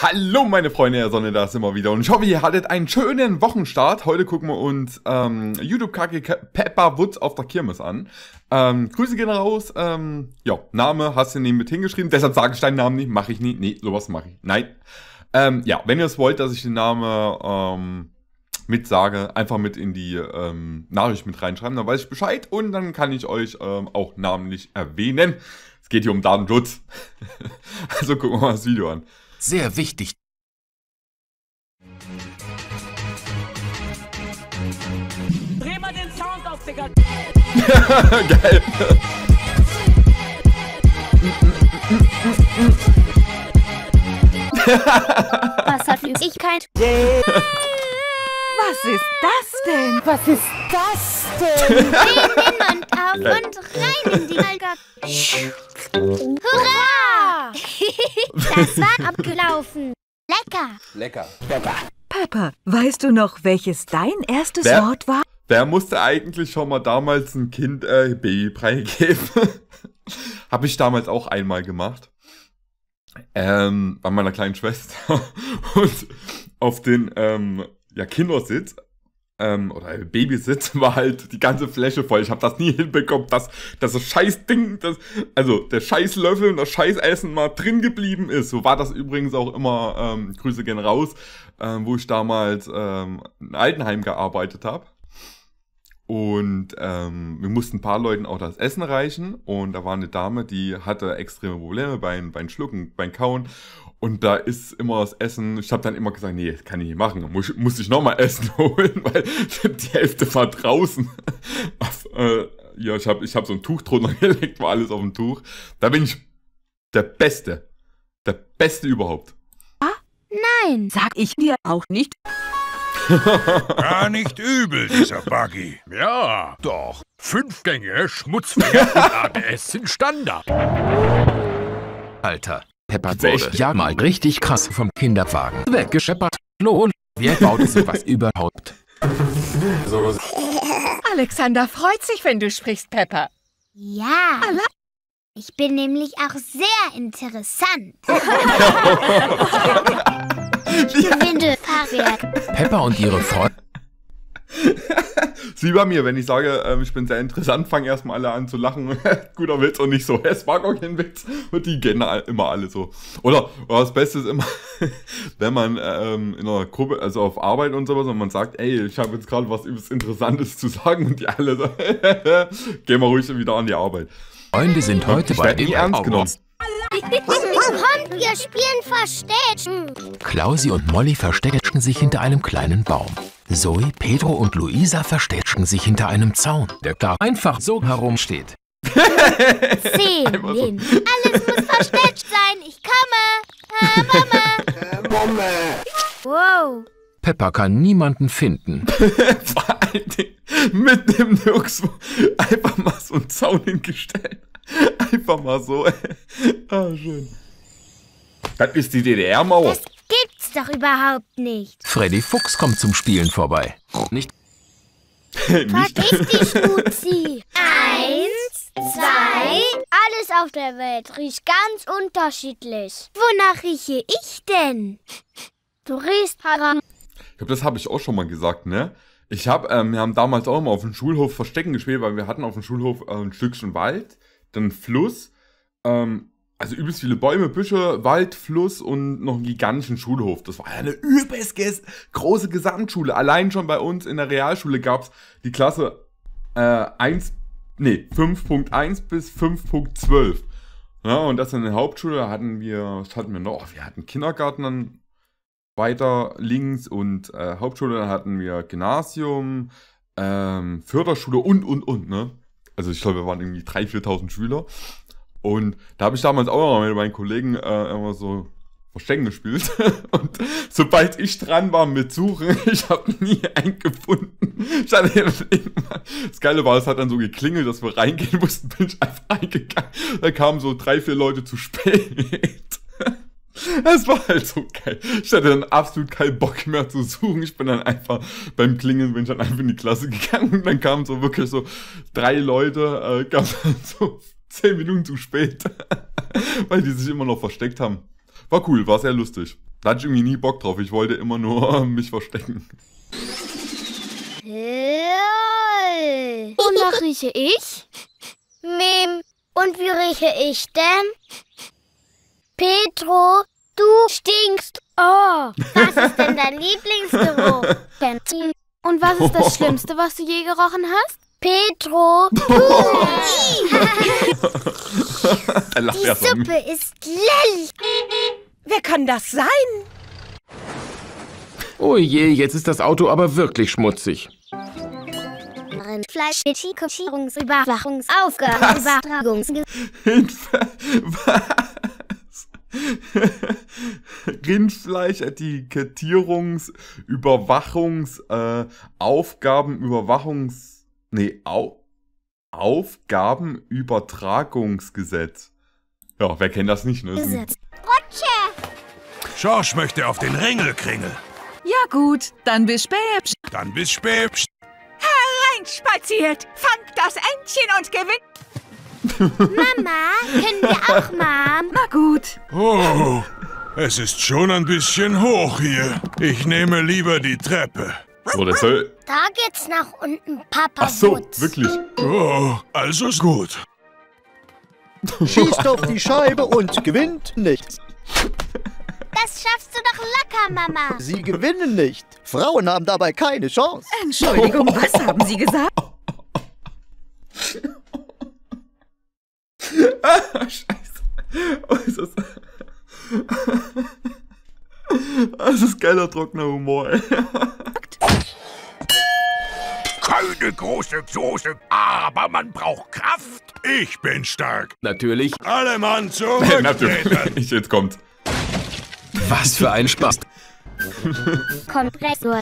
Hallo meine Freunde der Sonne, da sind wir wieder und ich hoffe, ihr hattet einen schönen Wochenstart. Heute gucken wir uns YouTube-Kacke Peppa Woods auf der Kirmes an. Grüße gehen raus. Ja, Name hast du neben mit hingeschrieben, deshalb sage ich deinen Namen nicht, mache ich nie. Nee, sowas mache ich. Nein. Ja, wenn ihr es wollt, dass ich den Namen mitsage, einfach mit in die Nachricht mit reinschreiben, dann weiß ich Bescheid und dann kann ich euch auch namentlich erwähnen. Es geht hier um Datenschutz. Also gucken wir mal das Video an. Sehr wichtig. Dreh mal den Sound auf, Digga. Geil. Was hat Flüssigkeit? Was ist das denn? Was ist das denn? Drehen den Mund auf und rein in die Alga. Hurra! Das war abgelaufen. Lecker. Lecker. Peppa, weißt du noch, welches dein erstes Wer? Wort war? Wer musste eigentlich schon mal damals ein Kind Babybrei geben? Habe ich damals auch einmal gemacht. Bei meiner kleinen Schwester. Und auf den Kindersitz oder Babysitz war halt die ganze Fläche voll. Ich habe das nie hinbekommen, dass das scheiß Ding, also der scheiß Löffel und das scheiß Essen mal drin geblieben ist. So war das übrigens auch immer, Grüße gehen raus, wo ich damals im Altenheim gearbeitet habe. Und wir mussten ein paar Leuten auch das Essen reichen. Und da war eine Dame, die hatte extreme Probleme beim Schlucken, beim Kauen. Und da ist immer das Essen, ich habe dann immer gesagt, nee, das kann ich nicht machen. Muss ich nochmal Essen holen, weil die Hälfte war draußen. Ja, ich hab so ein Tuch drunter gelegt, war alles auf dem Tuch. Da bin ich der Beste überhaupt. Nein. Sag ich dir auch nicht. Gar nicht übel, dieser Buggy. Ja, doch. 5 Gänge, schmutzfreier ABS sind Standard. Alter, Peppa wurde ja mal richtig krass vom Kinderwagen weggescheppert. Lol, wer baut sowas überhaupt? Alexander freut sich, wenn du sprichst, Peppa. Ja. Ich bin nämlich auch sehr interessant. Windelfahrwerk. Peppa und ihre Freunde. Ist wie bei mir, wenn ich sage, ich bin sehr interessant, fangen erstmal alle an zu lachen. Guter Witz und nicht so, es war gar kein Witz. Und die gehen immer alle so. Oder das Beste ist immer, wenn man in einer Gruppe, also auf Arbeit und sowas, und man sagt, ey, ich habe jetzt gerade was übelst Interessantes zu sagen und die alle so, gehen wir ruhig wieder an die Arbeit. Freunde sind heute Ich bei werde nie ernst genommen. Kommt, wir spielen Verstecken. Klausi und Molly verstecken sich hinter einem kleinen Baum. Zoe, Pedro und Luisa verstecken sich hinter einem Zaun, der da einfach so herumsteht. 10. Alles muss versteckt sein. Ich komme. Mama. Wow. Peppa kann niemanden finden. Vor allen Dingen mitten im Nirgendwo einfach mal so einen Zaun hingestellt. Einfach mal so. Ah, schön. Das ist die DDR-Mauer. Das gibt's doch überhaupt nicht. Freddy Fuchs kommt zum Spielen vorbei. Nicht Vergiss die Schmuzi. 1, 2. Alles auf der Welt riecht ganz unterschiedlich. Wonach rieche ich denn? Du riechst haram. Ich glaube, das habe ich auch schon mal gesagt, ne? Wir haben damals auch immer auf dem Schulhof Verstecken gespielt, weil wir hatten auf dem Schulhof ein Stückchen Wald, dann Fluss, also übelst viele Bäume, Büsche, Wald, Fluss und noch einen gigantischen Schulhof. Das war ja eine übelst große Gesamtschule. Allein schon bei uns in der Realschule gab es die Klasse 5.1 bis 5.12. Ja, und das in der Hauptschule hatten wir noch? Wir hatten Kindergarten dann weiter links und Hauptschule, dann hatten wir Gymnasium, Förderschule und, ne? Also ich glaube, wir waren irgendwie 3.000, 4.000 Schüler. Und da habe ich damals auch noch mit meinen Kollegen immer so Verstecken gespielt. Und sobald ich dran war mit Suchen, ich habe nie einen gefunden. Das Geile war, es hat dann so geklingelt, dass wir reingehen mussten, bin ich einfach reingegangen. Da kamen so 3, 4 Leute zu spät. Das war halt so geil. Ich hatte dann absolut keinen Bock mehr zu suchen. Ich bin dann einfach beim Klingeln, bin ich dann einfach in die Klasse gegangen und dann kamen so wirklich so 3 Leute, kamen dann so 10 Minuten zu spät, weil die sich immer noch versteckt haben. War cool, war sehr lustig. Da hatte ich irgendwie nie Bock drauf. Ich wollte immer nur mich verstecken. Wonach rieche ich? Mem. Und wie rieche ich denn? Petro, du stinkst. Oh, was ist denn dein Lieblingsgeruch? Und was ist das Schlimmste, was du je gerochen hast? Petro, Die Suppe ist lillig. Wer kann das sein? Oh je, jetzt ist das Auto aber wirklich schmutzig. Fleisch, Überwachungsaufgaben, Was? Rindfleisch-Etikettierungs-, Aufgabenübertragungsgesetz. Ja, wer kennt das nicht, ne? Rutsche. Schorsch möchte auf den Ringelkringel. Ja gut, dann bis spät. Dann bis spät. Spaziert, fangt das Entchen und gewinnt. Mama, können wir auch, Mom? Na gut. Oh, es ist schon ein bisschen hoch hier. Ich nehme lieber die Treppe. So, das soll... Da geht's nach unten, Papa. Ach so, Wutz. wirklich. Oh, also ist gut. Schießt auf die Scheibe und gewinnt nicht. Das schaffst du doch locker, Mama. Sie gewinnen nicht. Frauen haben dabei keine Chance. Entschuldigung, was haben Sie gesagt? Scheiße. Oh, das ist geiler, trockener Humor, ey. Keine große Soße, aber man braucht Kraft. Ich bin stark. Natürlich. Alle Mann zurücktreten. Natürlich, jetzt kommt's. Was für ein Spaß. Kompressor.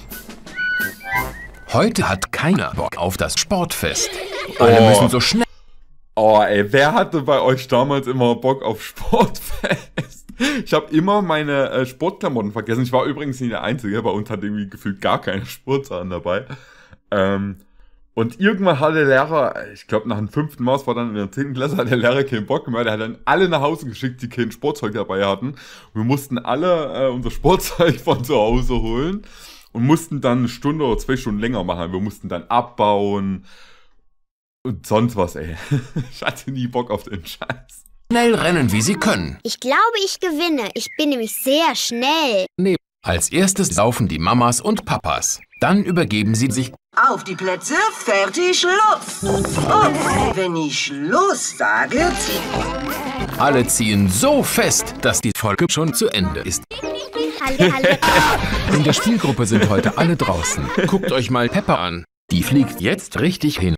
Heute hat keiner Bock auf das Sportfest. Alle müssen so schnell. Oh, ey, wer hatte bei euch damals immer Bock auf Sportfest? Ich habe immer meine Sportklamotten vergessen. Ich war übrigens nicht der Einzige. Bei uns hat irgendwie gefühlt gar keine Sportsachen dabei. Und irgendwann hat der Lehrer, ich glaube nach dem 5. Mal, war dann in der 10. Klasse, hat der Lehrer keinen Bock mehr. Der hat dann alle nach Hause geschickt, die kein Sportzeug dabei hatten. Wir mussten alle unser Sportzeug von zu Hause holen und mussten dann 1 Stunde oder 2 Stunden länger machen. Wir mussten dann abbauen und sonst was, ey. Ich hatte nie Bock auf den Scheiß. Schnell rennen, wie sie können. Ich glaube, ich gewinne. Ich bin nämlich sehr schnell. Nee. Als erstes laufen die Mamas und Papas. Dann übergeben sie sich. Auf die Plätze, fertig, los! Und wenn ich los sage, Alle ziehen so fest, dass die Folge schon zu Ende ist. Halle. In der Spielgruppe sind heute alle draußen. Guckt euch mal Peppa an. Die fliegt jetzt richtig hin.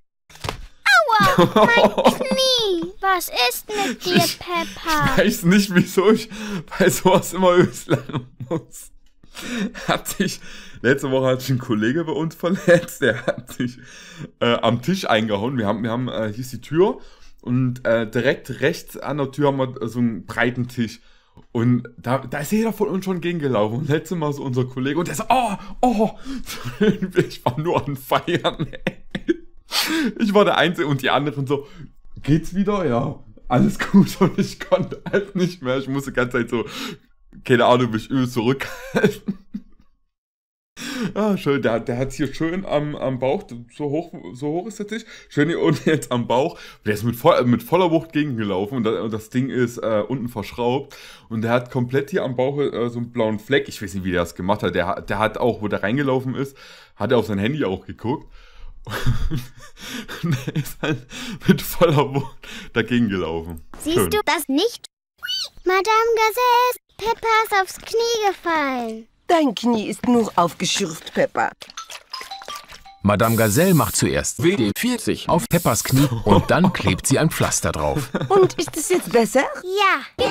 Mein Knie. Was ist mit dir, Peppa? Ich weiß nicht, wieso ich bei sowas immer übelst lachen muss. Letzte Woche hat sich ein Kollege bei uns verletzt, der hat sich am Tisch eingehauen. Wir haben hier ist die Tür und direkt rechts an der Tür haben wir so einen breiten Tisch. Und da ist jeder von uns schon gegengelaufen. Und letztes Mal so unser Kollege und der so, oh, ich war nur an Feiern, ey. Ich war der Einzige und die anderen so, geht's wieder? Ja, alles gut. Und ich konnte halt nicht mehr. Ich musste die ganze Zeit so, keine Ahnung, mich übel zurückhalten. Ah, schön, der hat hier schön am Bauch, so hoch ist der Tisch, schön hier unten jetzt am Bauch. Der ist mit voller Wucht gegengelaufen und das Ding ist unten verschraubt. Und der hat komplett hier am Bauch so einen blauen Fleck. Ich weiß nicht, wie der das gemacht hat. Der hat auch, wo der reingelaufen ist, hat er auf sein Handy auch geguckt. Und der ist halt mit voller Wucht dagegen gelaufen. Siehst Schön. du das nicht? Madame Gazelle, Peppa ist aufs Knie gefallen. dein Knie ist nur aufgeschürft, Peppa. Madame Gazelle macht zuerst WD-40 auf Peppas Knie und dann klebt sie ein Pflaster drauf. Und ist es jetzt besser? Ja.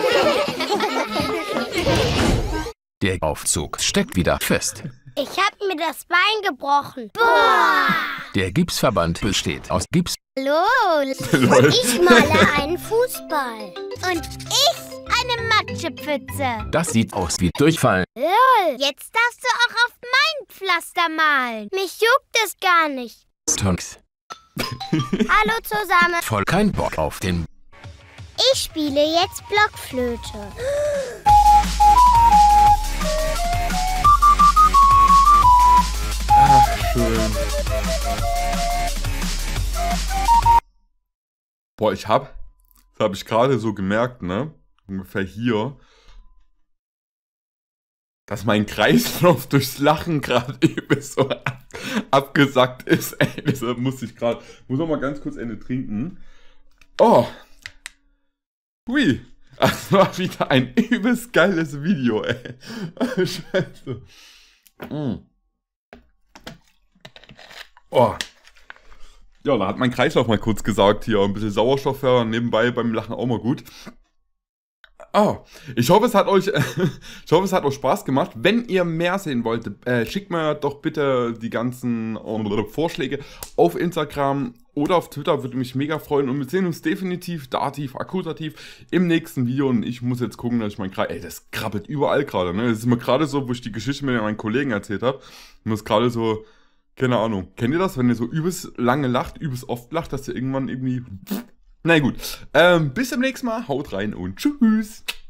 Der Aufzug steckt wieder fest. Ich hab mir das Bein gebrochen. Boah. Der Gipsverband besteht aus Gips. Lol. Und ich male einen Fußball. Und ich eine Matschepfütze. Das sieht aus wie Durchfall. Lol. Jetzt darfst du auch auf mein Pflaster malen. Mich juckt es gar nicht. Stonks. Hallo zusammen. Voll kein Bock auf den. Ich spiele jetzt Blockflöte. das habe ich gerade so gemerkt, ne? Ungefähr hier, dass mein Kreislauf durchs Lachen gerade eben so abgesackt ist. Ey, deshalb muss noch mal ganz kurz Ende trinken. Oh. Hui. Das war wieder ein übelst geiles Video, ey. Scheiße. Oh. Ja, da hat mein Kreislauf mal kurz gesagt, hier ein bisschen Sauerstoff hören, nebenbei beim Lachen auch mal gut. Oh, ich hoffe, es hat euch Spaß gemacht. Wenn ihr mehr sehen wollt, schickt mir doch bitte die ganzen Vorschläge auf Instagram oder auf Twitter, würde mich mega freuen. Und wir sehen uns definitiv dativ, akkusativ im nächsten Video. Und ich muss jetzt gucken, dass ich das krabbelt überall gerade, ne? Das ist mir gerade so, wo ich die Geschichte mit meinen Kollegen erzählt habe. Und das gerade so, keine Ahnung. Kennt ihr das, wenn ihr so übelst lange lacht, übelst oft lacht, dass ihr irgendwann irgendwie... Na gut, bis zum nächsten Mal, haut rein und tschüss.